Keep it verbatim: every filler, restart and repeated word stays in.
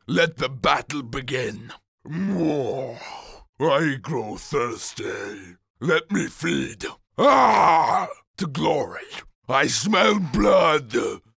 Let the battle begin. Mwah. I grow thirsty. Let me feed. Ah! To glory. I smell blood.